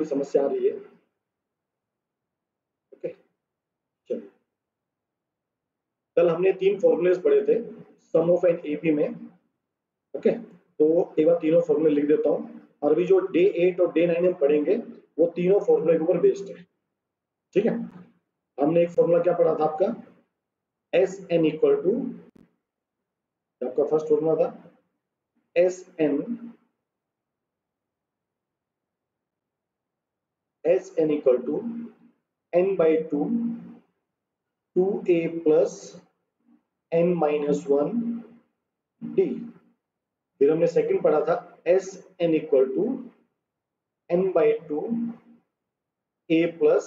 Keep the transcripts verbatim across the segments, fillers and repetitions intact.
कोई समस्या आ रही है? ओके चलिए, कल हमने तीन फॉर्मूलेस पढ़े थे सम ऑफ एन एपी में। ओके तो एक बार तीनों फॉर्मूले लिख देता हूँ, और अभी जो डे एट और डे नाइन हम पढ़ेंगे वो तीनों फॉर्मूले के ऊपर बेस्ड है। ठीक है, हमने एक फॉर्मूला क्या पढ़ा था आपका, एस एन इक्वल टू, आपका फर्स्ट फॉर्मूला था S n, S n equal to n by two two a plus n minus one d. फिर हमने सेकंड पढ़ा था S n equal to n by two a plus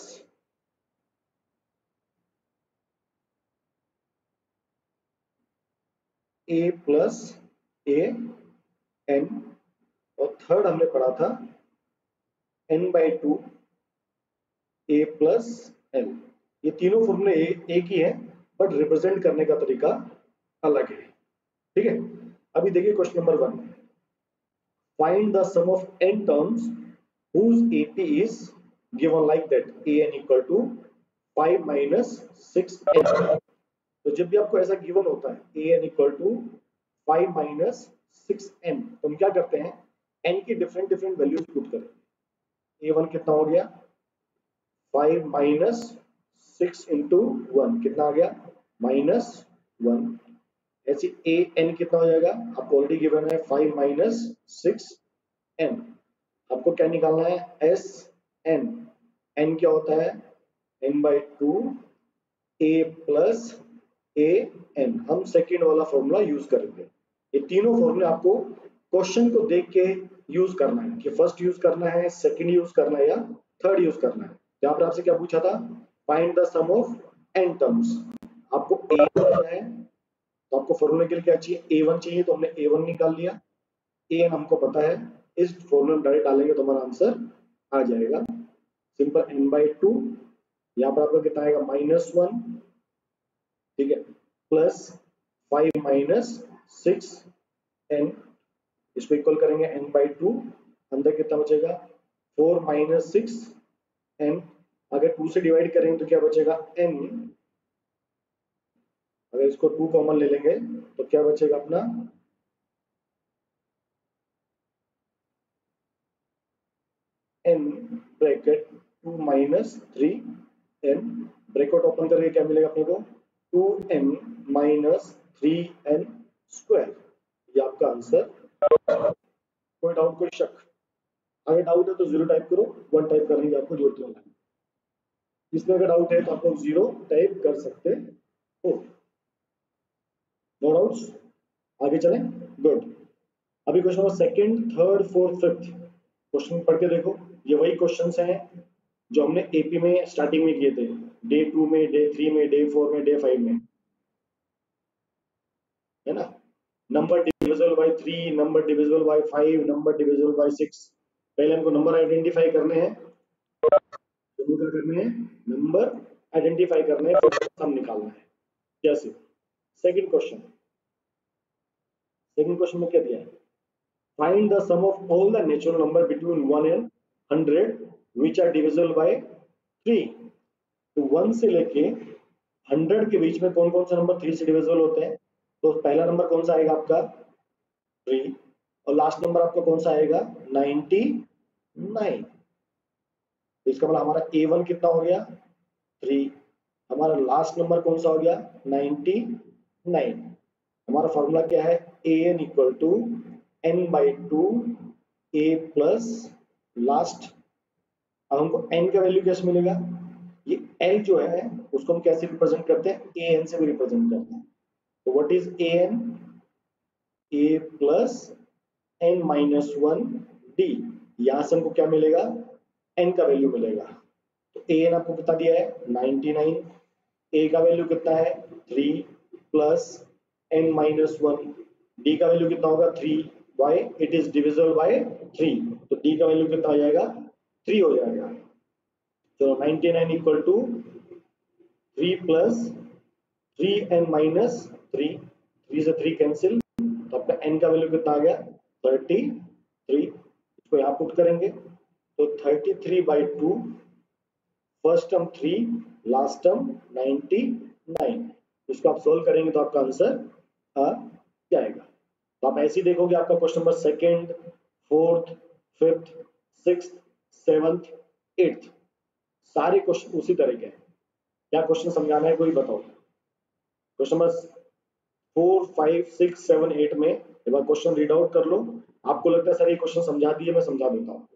a plus a n, और third हमने पढ़ा था n by two a plus l. ये तीनों फॉर्मूले एक ही है बट रिप्रेजेंट करने का तरीका अलग है। ठीक है, अभी देखिए question number one, find the sum of n terms whose A P is given like that A n equal to five minus six n। तो जब भी आपको ऐसा गिवन होता है A n equal to five minus six n, तो हम क्या करते हैं, n की डिफरेंट डिफरेंट वैल्यूज पुट करेंगे। A वन कितना हो गया, five minus six into one कितना आ गया, माइनस वन। ऐसे A n कितना हो जाएगा, आपको ऑलरेडी गिवन है फाइव minus सिक्स n। आपको क्या निकालना है, एस एन, एन क्या होता है, n by two a plus a n. हम सेकेंड वाला फॉर्मूला यूज करेंगे। ये तीनों फॉर्मूले आपको क्वेश्चन को देख के यूज करना है कि फर्स्ट यूज करना है, सेकंड यूज करना है या थर्ड यूज करना है। यहाँ पर आपसे क्या पूछा था, find the sum of n terms. आपको ए वन है तो आपको फॉर्मूले के लिए क्या चाहिए, ए वन चाहिए, तो हमने ए वन निकाल लिया। ए एन हमको पता है, इस फॉर्मूले में डायरेक्ट डालेंगे तो हमारा आंसर आ जाएगा सिंपल, एन बाई टू, यहाँ पर आपका कितना आएगा, माइनस वन। ठीक है, plus five minus six n, इसको इक्वल करेंगे एन बाई टू, अंदर कितना बचेगा, फोर माइनस सिक्स एन। अगर टू से डिवाइड करेंगे तो क्या बचेगा, एन। अगर इसको टू कॉमन ले लेंगे तो क्या बचेगा अपना, n bracket two minus three n, bracket open करके क्या मिलेगा अपने को, two n minus three n square. ये आपका आंसर। कोई डाउट, कोई शक? अगर डाउट है तो जीरो टाइप करो, वन टाइप करने की आपको जरूरत नहीं है। इसमें अगर डाउट है तो आप लोग जीरो टाइप कर सकते हो। नो डाउट्स, आगे चलें, गुड। अभी question number second, third, fourth, fifth question पढ़ के देखो। ये वही क्वेश्चंस हैं जो हमने एपी में स्टार्टिंग में किए थे, डे टू में, डे थ्री में, डे फोर में, डे फाइव में, है ना। Number divisible by three, number divisible by five, number divisible by six. पहले हमको नंबर आइडेंटिफाई करने हैं, क्या करने हैं, नंबर आइडेंटिफाई करने हैं, फिर सम निकालना है। कैसे? सेकंड क्वेश्चन, सेकंड क्वेश्चन में क्या दिया है, find the sum of all the natural number between one and hundred which are divisible by three. तो वन से लेके हंड्रेड के बीच में कौन कौन सा नंबर थ्री से डिविजिबल होते हैं, तो पहला नंबर कौन सा आएगा आपका, थ्री, और लास्ट नंबर आपका कौन सा आएगा, नाइंटी नाइन। तो इसका मतलब हमारा ए वन कितना हो गया, थ्री, हमारा लास्ट नंबर कौन सा हो गया, नाइंटी नाइन। हमारा फॉर्मूला क्या है, a n equal to n by two a plus last. अब हमको n का वैल्यू कैसे मिलेगा, ये l जो है उसको हम कैसे रिप्रेजेंट करते हैं, ए एन से भी रिप्रेजेंट करते हैं। तो what is a n, a plus n minus one d. यहां से हमको क्या मिलेगा, n का वैल्यू मिलेगा। तो ए एन आपको बता दिया है नाइंटी नाइन, a का वैल्यू कितना है, three plus n minus one, d का वैल्यू कितना होगा, three, why it is divisible by three, तो d का वैल्यू कितना हो जाएगा, थ्री हो जाएगा। तो ninety nine equal to three plus three n minus three, three से थ्री कैंसिल, तो आपका n का वैल्यू कितना आ गया, थर्टी थ्री। इसको यहाँ पुट करेंगे तो thirty three by two, first term three, last term ninety nine. इसको आप सोल्व करेंगे तो आपका आंसर आ जाएगा। तो आप ऐसे ही देखोगे, आपका question number second, fourth, fifth, six, seventh, eighth, सारे क्वेश्चन उसी तरह के हैं। क्या क्वेश्चन समझाना है कोई बताओ। Question number four, five, six, seven, eight में एक बार क्वेश्चन रीड आउट कर लो। आपको लगता है सर ये क्वेश्चन समझा दिए, मैं समझा देता हूँ।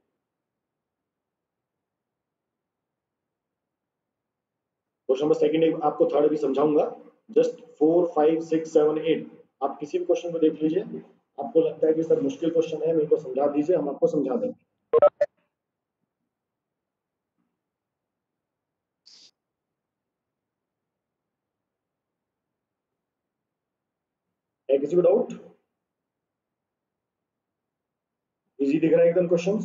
क्वेश्चन नंबर सेकंड आपको थर्ड भी समझाऊंगा। Just four, five, six, seven, eight, आप किसी भी क्वेश्चन को देख लीजिए, आपको लगता है कि सर मुश्किल क्वेश्चन है, मेरे को समझा दीजिए, हम आपको समझा देंगे। है किसी को डाउट? इजी दिख रहा है एकदम क्वेश्चंस,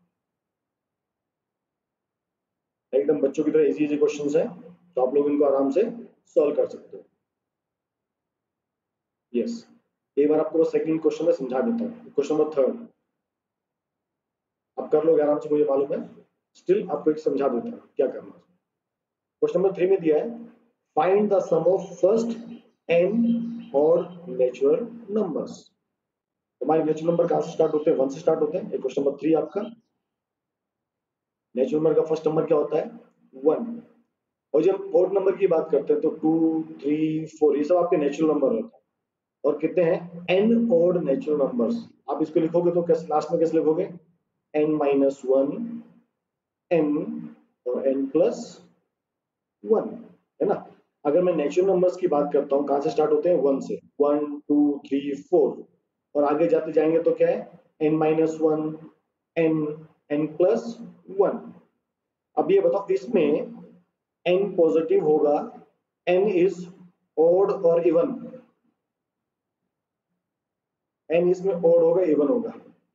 एकदम बच्चों की तरह इजी इजी क्वेश्चंस है, तो आप लोग इनको आराम से सॉल्व कर सकते हो। यस, एक बार आपको सेकंड क्वेश्चन में समझा देता हूँ। क्वेश्चन नंबर थर्ड आप कर लोगे आराम से, मुझे मालूम है, स्टिल आपको एक समझा देता हूँ क्या करना है। क्वेश्चन नंबर थ्री में दिया है, find the sum of first n और नेचुरल नंबर्स। हमारे नेचुरल नंबर कहां से स्टार्ट होते हैं? वन से स्टार्ट होते हैं। एक क्वेश्चन नंबर थ्री आपका, नेचुरल नंबर का फर्स्ट नंबर क्या होता है? वन। और जब ओड नंबर की बात करते हैं तो टू, थ्री, फोर, ये सब आपके नेचुरल नंबर होते हैं। और कितने हैं? N odd natural numbers. आप इसको लिखोगे तो कैसे, लास्ट में कैसे लिखोगे? एन माइनस वन, एन और एन प्लस वन, है ना। अगर मैं नेचुरल नंबर्स की बात करता हूँ, कहां से स्टार्ट होते हैं? वन से। वन, टू, थ्री, फोर, और आगे जाते जाएंगे तो क्या है? N minus one, n, n plus one. अब ये बताओ, इसमें एन पॉजिटिव होगा, एन इज ओड और इवन? एन इसमें ओड होगा, इवन होगा?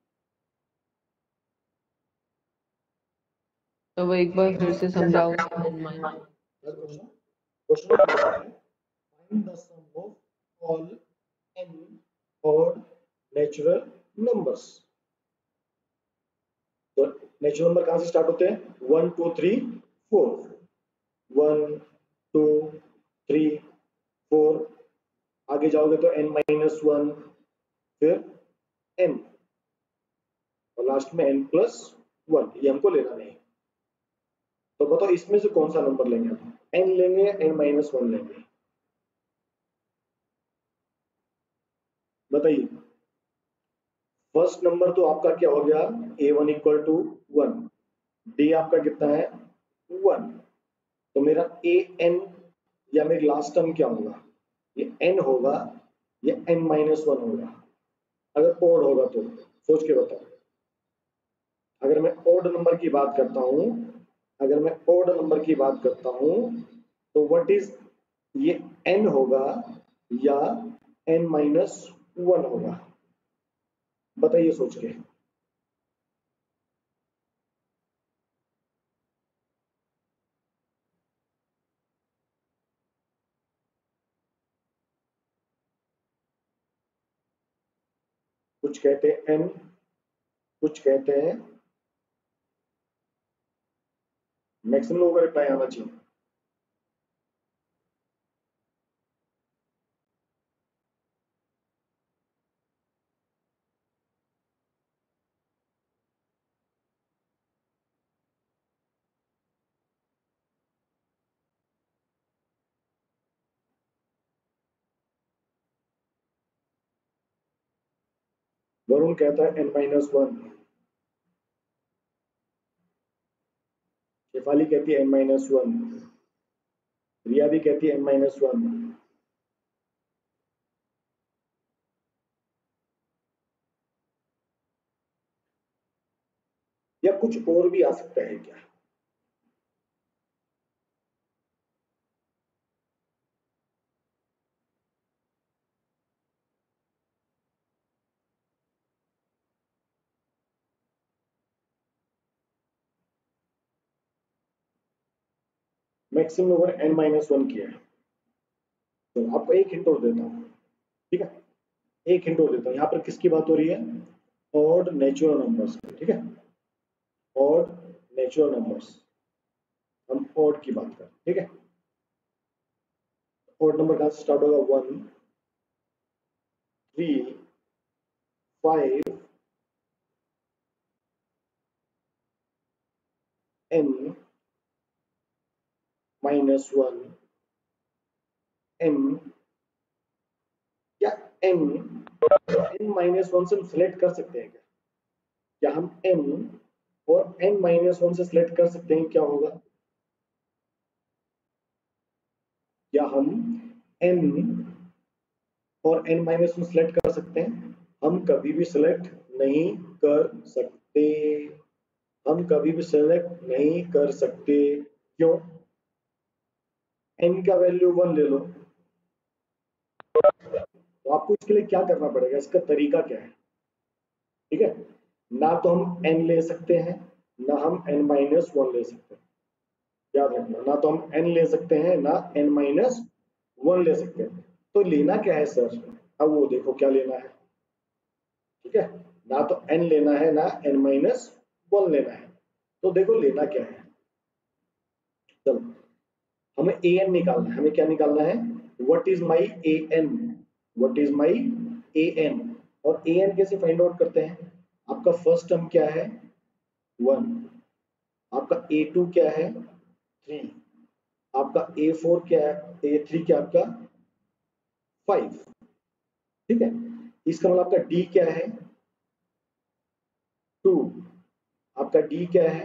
तो वो एक बार फिर से समझाओ। Question find the sum of all n odd natural numbers. तो नेचुरल नंबर कहां से स्टार्ट होते हैं? One, two, three, four. One, two, three, four, आगे जाओगे तो एन माइनस वन, फिर एन, और लास्ट में एन प्लस वन। ये हमको लेना नहीं। तो बताओ इसमें से कौन सा नंबर लेंगे? एन लेंगे या एन माइनस वन लेंगे? बताइए। फर्स्ट नंबर तो आपका क्या हो गया? A one equal to one, d आपका कितना है? वन। तो मेरा ए एन या मेरी लास्ट टर्म क्या होगा? ये एन होगा या एन माइनस वन होगा? अगर ओड होगा तो सोच के बताओ। अगर मैं ओड नंबर की बात करता हूं, अगर मैं ओड नंबर की बात करता हूं तो व्हाट इज, ये एन होगा या एन माइनस वन होगा? बताइए सोच के। कुछ कहते हैं एन, कुछ कहते हैं, मैक्सिमम लोगों का रिप्लाई आना चाहिए। वरुण कहता है एन माइनस वन, शेफाली कहती है एन माइनस वन, रिया भी कहती है एन माइनस वन। या कुछ और भी आ सकता है क्या? मैक्सिमम लोगों ने एन माइनस वन किया है। तो आपको एक हिंट और देता हूँ, ठीक है, एक हिंट और देता हूँ। यहाँ पर किसकी बात हो रही है? ऑड नेचुरल नंबर्स, ठीक है। ऑड नेचुरल नंबर्स, हम ऑड की बात करें, ठीक है। ऑड नंबर कहां से स्टार्ट होगा, one, three, five, n minus one, n या एन, एन माइनस वन से हम सिलेक्ट कर सकते हैं क्या? क्या हम एन और एन माइनस वन से सिलेक्ट कर सकते हैं, क्या होगा? क्या हम एन और एन माइनस वन सिलेक्ट कर सकते हैं? हम कभी भी सिलेक्ट नहीं कर सकते, हम कभी भी सिलेक्ट नहीं कर सकते। क्यों? एन का वैल्यू वन ले लो, तो आपको इसके लिए क्या करना पड़ेगा, इसका तरीका क्या है, ठीक है। ना तो हम एन ले सकते हैं, ना हम एन माइनस वन ले सकते हैं, याद रखना, ना तो हम एन ले सकते हैं, ना एन माइनस वन ले सकते हैं। तो लेना क्या है सर, अब वो देखो क्या लेना है, ठीक है। ना तो एन लेना है, ना एन माइनस वन लेना है, तो देखो लेना क्या है। चलो, हमें ए एन निकालना है, हमें क्या निकालना है, what is my a n, what is my a n. और ए एन कैसे फाइंड आउट करते हैं, आपका फर्स्ट टर्म क्या है, वन, आपका ए टू क्या है, थ्री, आपका ए फोर क्या है, ए थ्री क्या आपका, फाइव, ठीक है। इसका मतलब आपका डी क्या है, टू, आपका डी क्या है,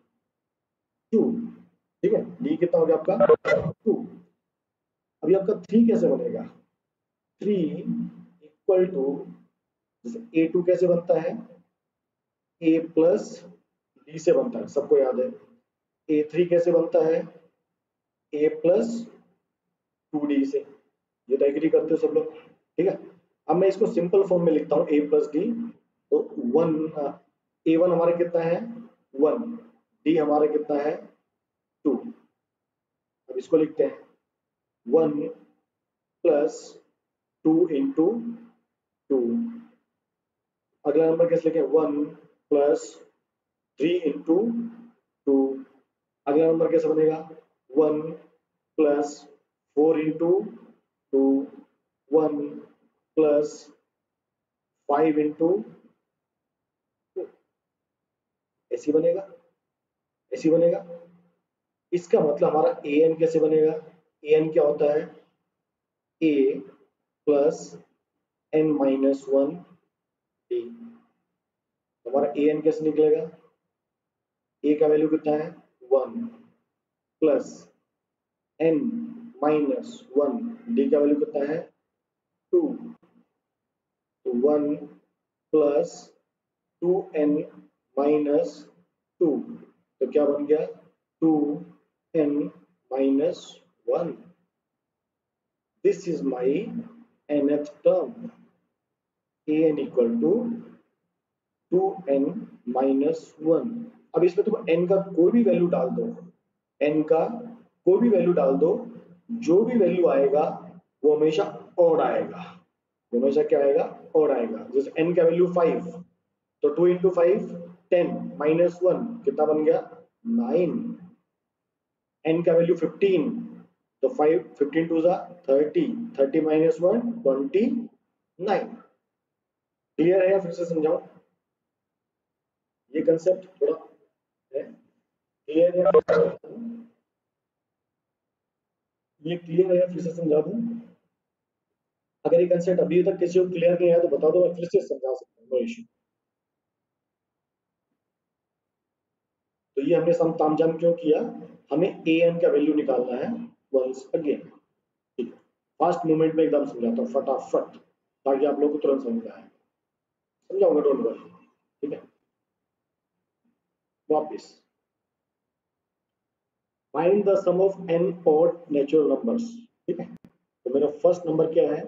टू, ठीक है। डी कितना हो गया आपका, टू। अभी आपका थ्री कैसे बनेगा, थ्री इक्वल टू, जैसे ए टू कैसे बनता है, ए प्लस डी से बनता है, सबको याद है। ए थ्री कैसे बनता है, ए प्लस टू डी से, ये तो एग्री करते हो सब लोग, ठीक है। अब मैं इसको सिंपल फॉर्म में लिखता हूँ, ए प्लस डी, तो वन, ए वन हमारा कितना है, वन, डी हमारा कितना है, टू। अब इसको लिखते हैं, one plus two into two, अगला नंबर कैसे लिखें, one plus three into two, अगला नंबर कैसे बनेगा, one plus four into two, one plus five into two, ऐसी बनेगा, ऐसी बनेगा। इसका मतलब हमारा ए एन कैसे बनेगा, ए एन क्या होता है, a plus n minus one d. हमारा ए एन कैसे निकलेगा, ए का वैल्यू कितना है, one, plus n minus one, d का वैल्यू कितना है, टू, तो one plus two n minus two, तो क्या बन गया, two n minus one. This is my nth term, a n equal to two n minus one. अब इसमें तुम n का कोई भी वैल्यू डाल दो, n का कोई भी वैल्यू डाल दो, जो भी वैल्यू आएगा वो हमेशा ऑड आएगा, वो हमेशा क्या आएगा, ऑड आएगा। जैसे n का वैल्यू फाइव, तो two into five ten, minus one कितना बन गया, नाइन। n का वैल्यू फिफ्टीन, तो फाइव, फिफ्टीन टू जा thirty, thirty minus one twenty nine. Clear है या फिर से समझाऊं, ये कंसेप्ट थोड़ा है क्लियर है, ये क्लियर है या फिर से समझा दूं? अगर ये कंसेप्ट अभी तक किसी को क्लियर नहीं है तो बता दो, मैं फिर से समझा सकता हूँ, नो इश्यू। तो ये हमने सम तामझाम क्यों किया, हमें ए एन का वैल्यू निकालना है वंस अगेन, ठीक है। फास्ट मूवमेंट में एकदम समझाता हूँ फटाफट, ताकि आप लोग को तुरंत समझ आए, समझाऊंगा, डोंट वरी, ठीक है। वापिस, find the sum of n odd natural numbers, ठीक है। तो मेरा फर्स्ट नंबर क्या है,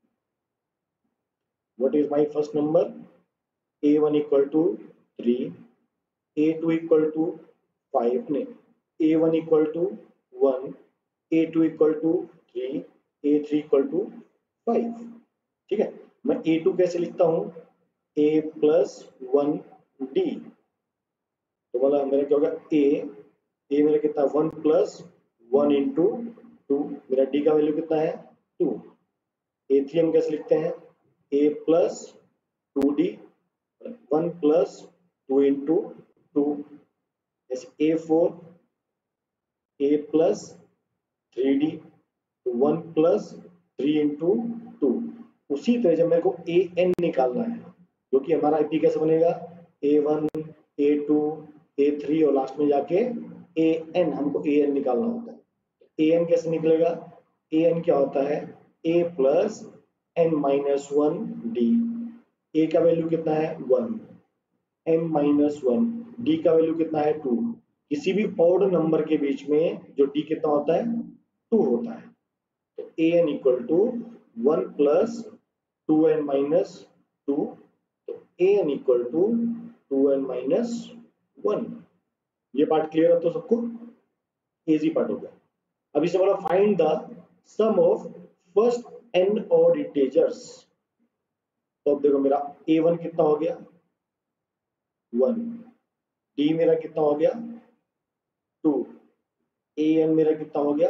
what is my first number, a one equal to three, a two equal to five, नहीं, a one equal to one, a two equal to three, a three equal to five, ठीक है। मैं ए to कैसे लिखता हूं, ए plus one D, तो मतलब मेरा क्या होगा ए ए मेरा कितना one plus one into two, मेरा डी का वैल्यू कितना है टू। ए थ्री हम कैसे लिखते हैं a plus two d one plus two into two, जैसे a four a plus three d one plus three into two. उसी तरह जब मेरे को ए एन निकालना है, जो कि हमारा आई पी कैसे बनेगा a one a two a three और लास्ट में जाके ए एन, हमको ए एन निकालना होता है। ए एन कैसे निकलेगा, ए एन क्या होता है a plus n minus one d. A का वैल्यू कितना है one, n minus one, d का वैल्यू कितना है टू। किसी भी ऑड नंबर के बीच में जो डी कितना होता है टू होता है। तो a n equal to one plus two n minus two, तो a n equal to two n minus one. ये पार्ट क्लियर है तो सबको, इजी पार्ट हो गया। अभी से बोला find the sum of first n odd integers. तो अब देखो मेरा ए वन कितना हो गया वन, डी मेरा कितना हो गया टू, ए एन मेरा कितना हो गया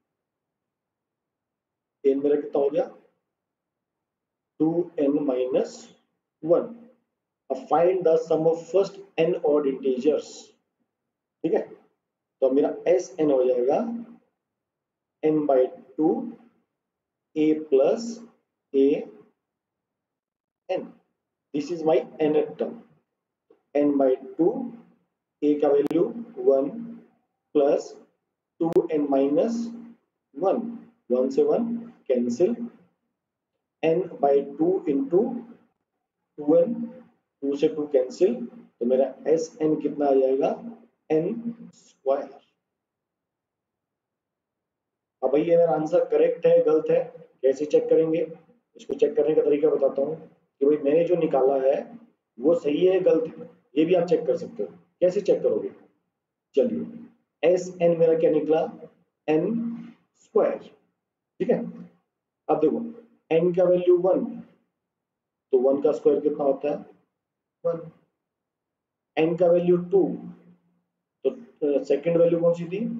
एन मेरा कितना हो गया टू एन माइनस वन। अब find the sum of first n odd integers. ठीक है, तो मेरा एस एन हो जाएगा n by two a plus a n, this is my nth term. N by two, a का value one plus two n minus one, one से one cancel, n by two into two n, two से two cancel, तो मेरा S N कितना आ जाएगा N square. अब भाई ये मेरा आंसर करेक्ट है गलत है कैसे चेक करेंगे, इसको चेक करने का तरीका बताता हूँ कि भाई मैंने जो निकाला है वो सही है गलत है, ये भी आप चेक कर सकते हो। कैसे चेक करोगे, चलिए एस एन मेरा क्या निकला एन स्क्वायर। ठीक है, अब देखो एन का वैल्यू वन, तो वन का स्क्वायर कितना होता है वन। एन का वैल्यू टू, तो सेकंड वैल्यू कौन सी थी,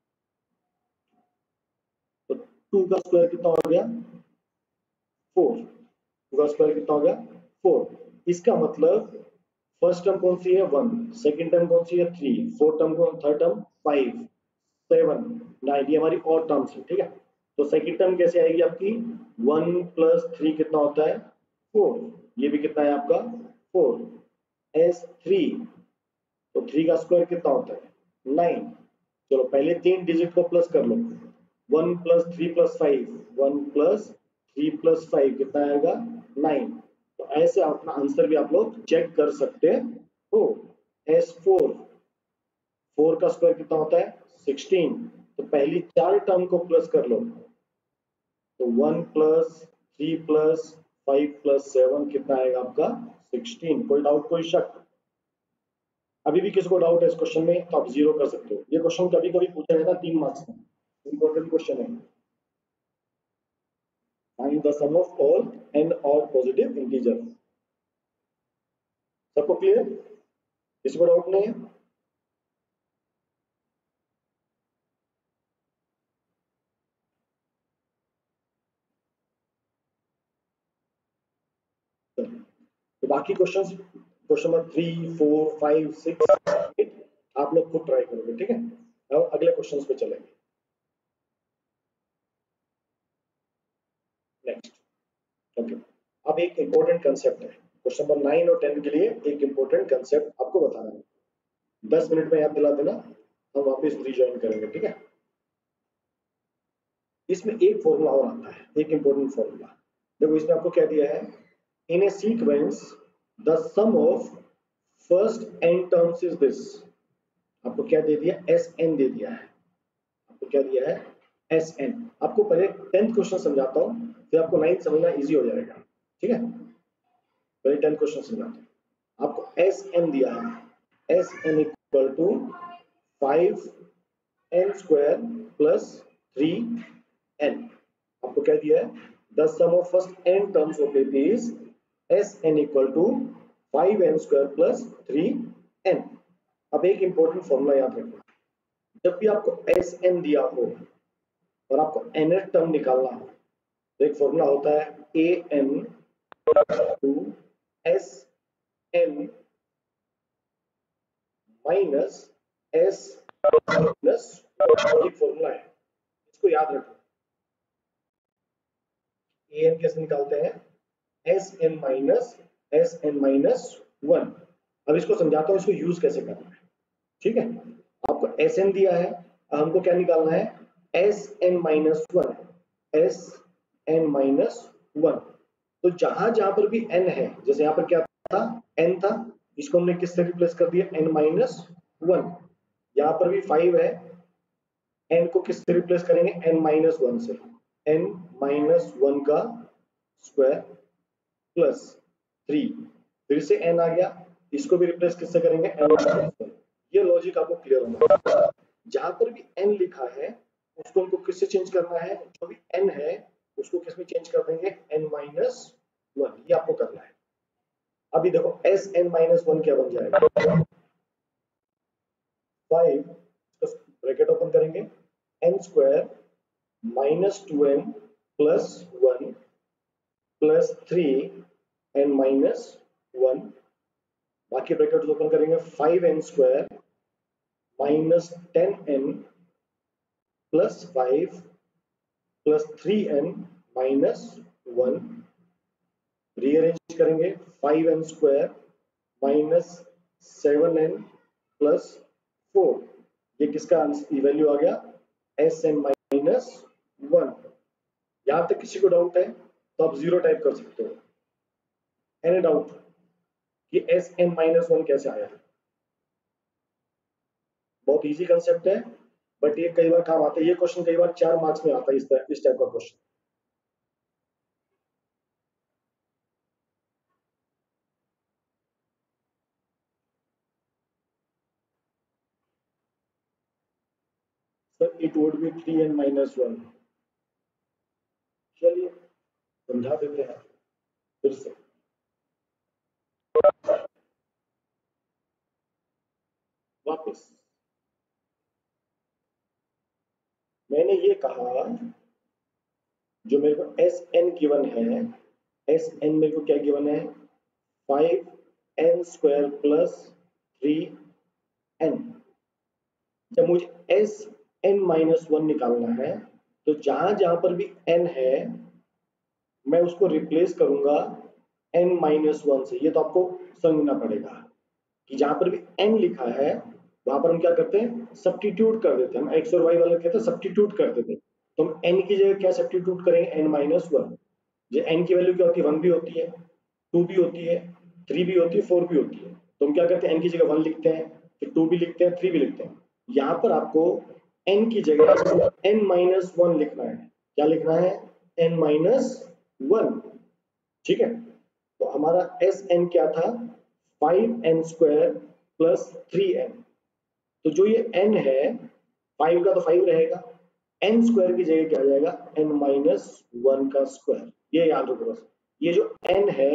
तो टू का स्क्वायर कितना हो गया फोर, टू का स्क्वायर कितना हो गया फोर। इसका मतलब फर्स्ट टर्म कौन सी है वन, सेकंड टर्म कौन सी है थ्री, फोर्थ टर्म कौन, third term five, seven, nine, ये हमारी और टर्म्स है। ठीक है, तो सेकंड टर्म कैसे आएगी आपकी वन प्लस थ्री कितना होता है फोर, ये भी कितना है आपका फोर। एस थ्री, तो थ्री का स्क्वायर कितना होता है नाइन। चलो पहले तीन डिजिट को प्लस कर लो, one plus three plus five, one plus three plus five कितना आएगा नाइन। तो ऐसे अपना आंसर भी आप लोग चेक कर सकते हो। एस फोर, फोर का स्क्वायर कितना होता है सिक्सटीन, तो पहली चार टर्म को प्लस कर लो, तो one plus three plus five plus seven कितना आएगा आपका सिक्सटीन। कोई डाउट कोई शक, अभी भी किसी को डाउट है इस क्वेश्चन में तो आप जीरो कर सकते हो। ये क्वेश्चन कभी कभी पूछा जाता है तीन मार्क्स में, इंपॉर्टेंट क्वेश्चन है। Find the sum of all n odd positive integer. सबको क्लियर, किसी को डाउट नहीं है? तो बाकी questions question number three four five six eight आप लोग खुद ट्राई करोगे। ठीक है, अब अगले क्वेश्चंस पे चलेंगे। नेक्स्ट, ओके, अब एक इंपॉर्टेंट कंसेप्ट है क्वेश्चन नंबर नाइन और टेन के लिए, एक इंपॉर्टेंट कंसेप्ट आपको बताना है। दस मिनट में याद दिला देना, हम वापस रिजॉइन करेंगे। ठीक है, इसमें एक फॉर्मूला और आता है, एक इंपॉर्टेंट फॉर्मूला। देखो इसमें आपको क्या दिया है, in a sequence the sum of first n terms is this. आपको क्या दे दिया एस एन दे दिया है, आपको क्या दिया है एस एन। आपको पहले टेंथ क्वेश्चन समझाता हूँ, फिर आपको नाइन्थ समझना इजी हो जाएगा। ठीक है, पहले टेंथ क्वेश्चन समझाता हूँ। आपको एस एन दिया है, S n equal to five n square plus three n. आपको क्या दिया है the sum of first n terms of it is S n equal to five n square plus three n. अब एक important formula याद रखना, जब भी आपको एस एन दिया हो और आपको nth टर्म निकालना हो तो एक फॉर्मूला होता है a n to S n minus S plus एक फॉर्मूला है, इसको याद रखना। ए एन कैसे निकालते हैं, S n minus S n minus one. अब इसको समझाता हूँ इसको यूज कैसे करना है, ठीक है। आपको एस एन दिया है, हमको क्या निकालना है, S n minus one, S n minus one. तो जहां जहां पर भी n है, जैसे यहाँ पर क्या था, n था, इसको हमने किससे रिप्लेस कर दिया, n माइनस वन। यहाँ पर भी फाइव है, n को किससे रिप्लेस करेंगे, n माइनस वन से, n माइनस वन का स्क्वायर प्लस थ्री, फिर से n आ गया, इसको भी रिप्लेस किससे करेंगे, n माइनस वन। ये लॉजिक आपको क्लियर होना, जहां पर भी n लिखा है उसको हमको किससे चेंज करना है, जो भी n है उसको किसमें चेंज कर देंगे, n माइनस वन, ये आपको करना है। अभी देखो एस एन माइनस वन क्या बन जाएगा, फाइव, ब्रैकेट ओपन करेंगे, n square minus two n plus one plus three n minus one, बाकी ब्रैकेट ओपन करेंगे, five n square minus ten n plus five plus three n minus one, rearrange करेंगे, five n square minus seven n plus four, ये किसका value आ गया, S n minus one. यहां तक किसी को डाउट है तो आप जीरो टाइप कर सकते हो, एनी डाउट कि एस एन माइनस वन कैसे आया, बहुत इजी कंसेप्ट है, बट ये कई बार काम आता है, ये क्वेश्चन कई बार चार मार्क्स में आता है, इस टाइप का question. Sir it would be three n minus one, चलिए समझा देते हैं फिर से। वापस मैंने ये कहा, जो मेरे को एस एन गिवन है, एस एन मेरे को क्या गिवन है, five n square plus three n. जब मुझे एस एन माइनस वन निकालना है तो जहां जहां पर भी n है मैं उसको रिप्लेस करूंगा n माइनस वन से। ये तो आपको समझना पड़ेगा कि जहां पर भी n लिखा है वहां पर हम क्या करते हैं, सब्स्टिट्यूट कर देते हैं। हम एक्स और वाई वाला कहते हैं सब्स्टिट्यूट कर देते हैं, तो हम n की जगह क्या सब्स्टिट्यूट करेंगे, n माइनस वन। जो n की वैल्यू क्या होती है, वन भी होती है, टू भी होती है, थ्री भी होती है, फोर भी होती है। तो हम क्या करते हैं, n की जगह वन लिखते हैं, फिर टू भी लिखते हैं, थ्री भी लिखते हैं। यहाँ पर आपको n की जगह n माइनस वन लिखना है। क्या लिखना है, n माइनस वन, ठीक है। तो हमारा एस एन क्या था, five n square plus three n. तो जो ये n है, फाइव का तो फाइव रहेगा, n स्क्वायर की जगह क्या आ जाएगा, n माइनस वन का स्क्वायर। ये याद रखो बस, ये जो n है,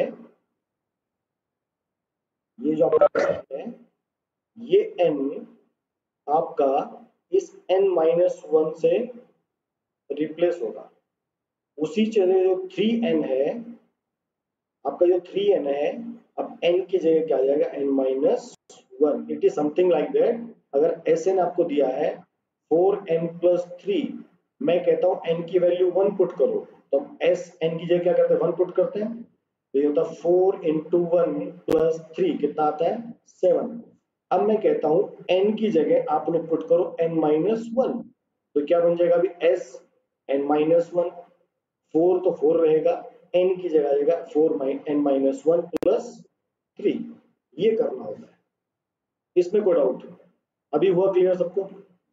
ये जो आपका n है, ये n आपका इस n माइनस वन से रिप्लेस होगा। उसी तरह जो थ्री एन है, आपका जो थ्री एन है, अब n की जगह क्या आ जाएगा, n minus one. It is something like that. अगर एस एन आपको दिया है फोर एन प्लस थ्री, मैं कहता हूं n की वैल्यू वन पुट करो, तो हम एस एन की जगह क्या करते हैं, वन पुट करते हैं, तो ये होता है four into one plus three, कितना आता है, सेवन। अब मैं कहता हूं n की जगह आप लोग पुट करो n माइनस वन, तो क्या बन जाएगा अभी, s n minus one, four तो फोर रहेगा, n की जगह आएगा four n minus one plus three. ये करना होता है, इसमें कोई डाउट, अभी हुआ क्लियर सबको,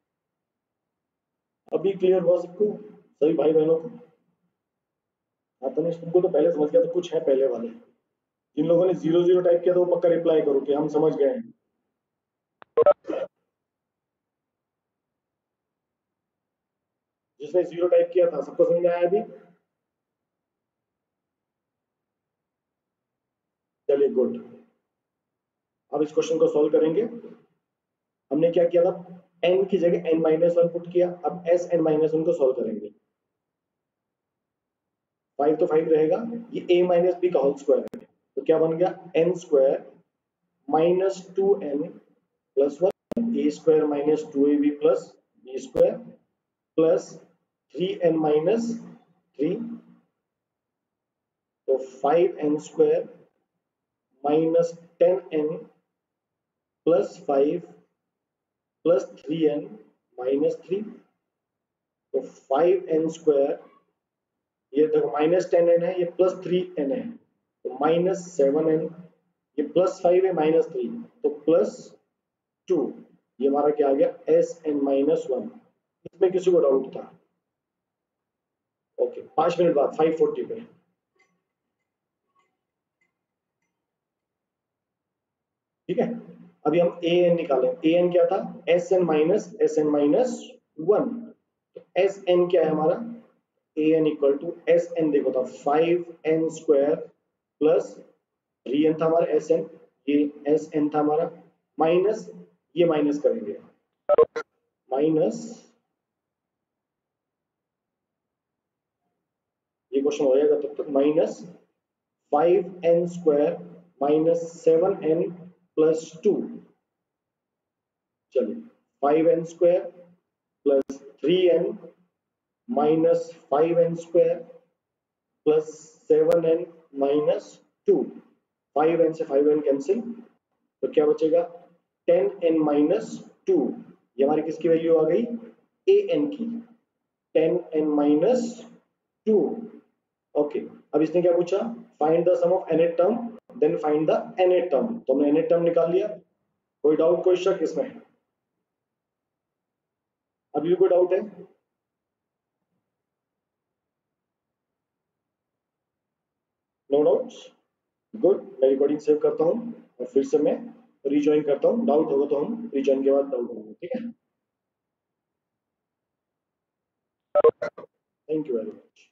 अभी क्लियर हुआ सबको, सभी भाई बहनों को। हाँ तनिष तुमको तो पहले समझ गया, तो कुछ है पहले वाले, जिन लोगों ने जीरो जीरो टाइप किया तो वो पक्का रिप्लाई करो कि हम समझ गए हैं। जिसने जीरो टाइप किया था सबको समझ में आया अभी, चलिए गुड। अब इस क्वेश्चन को सॉल्व करेंगे। क्या किया था, n की जगह n माइनस वन पुट किया। अब s n माइनस वन को सॉल्व करेंगे, फाइव तो फाइव रहेगा, ये a माइनस बी का होल स्क्वायर है, तो क्या बन गया n square minus two n plus one, a square minus two a b plus b square plus three n minus three, तो five n square minus ten n plus five plus three n minus three, तो five n square, ये देखो minus ten N है, ये plus three n है, तो minus seven n, ये plus five है माइनस थ्री, तो प्लस टू, ये हमारा क्या आ गया एस एन माइनस वन। इसमें किसी को डाउट था? ओके, पांच मिनट बाद फाइव फोर्टी पे। ठीक है, अभी हम ए एन निकालें। ए एन क्या था, S n minus S n minus one, तो एस एन क्या है हमारा, a n equal to S n, देखो था five n square plus three n था हमारा एस एन, ये एस एन था हमारा, माइनस ये माइनस करेंगे, माइनस ये क्वेश्चन हो जाएगा तब तक, minus five n square minus seven n plus two, चलिए five n square plus three n minus five n square plus seven n minus two, five n से फाइव एन कैंसिल, तो क्या बचेगा टेन एन माइनस टू, ये हमारी किसकी value आ गई, ए एन की, ten n minus two. Okay, अब इसने क्या पूछा, find the sum of nth term then find the nth term, तो हमने nth टर्म निकाल लिया। कोई डाउट कोई शक इसमें, अभी भी कोई डाउट है? No doubts, good. मैं रिकॉर्डिंग सेव करता हूँ और फिर से मैं रिज्वाइन करता हूँ, डाउट होगा तो हम रिज्वाइन के बाद डाउट होंगे, ठीक है। Thank you very much.